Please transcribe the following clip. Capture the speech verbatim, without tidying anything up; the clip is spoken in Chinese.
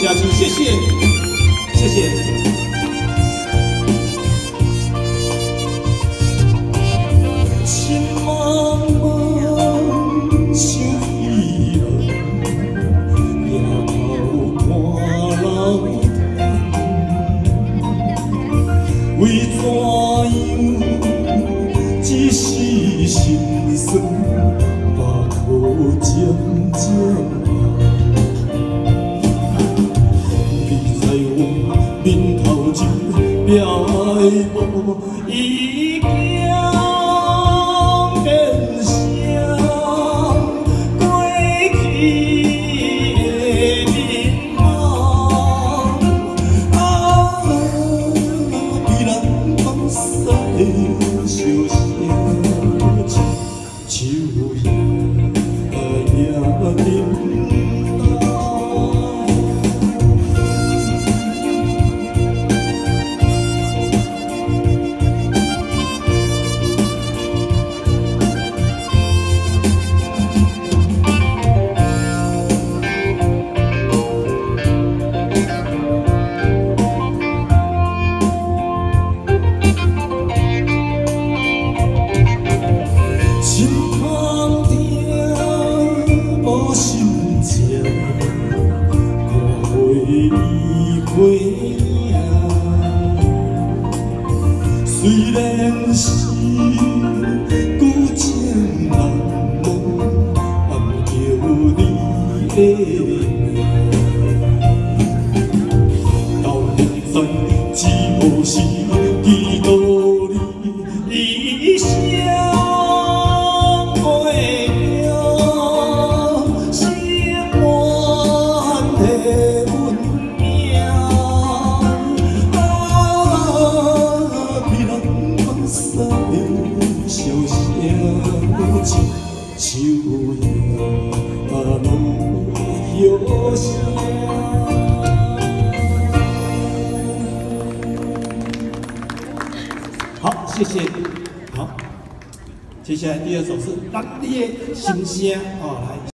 家亲，谢谢，谢谢。 为怎样一时心酸，目眶渐渐红。你在我面头前表的无已经变成过去的面貌。啊！ 小声手也也忍耐。虽然是孤情难忘，暗叫你的名。到现在只无是记住你一声陪伴，心满的温命。 小声手也拢摇声。 好，谢谢。好，接下来第二首是《咱你的心声》哦，来。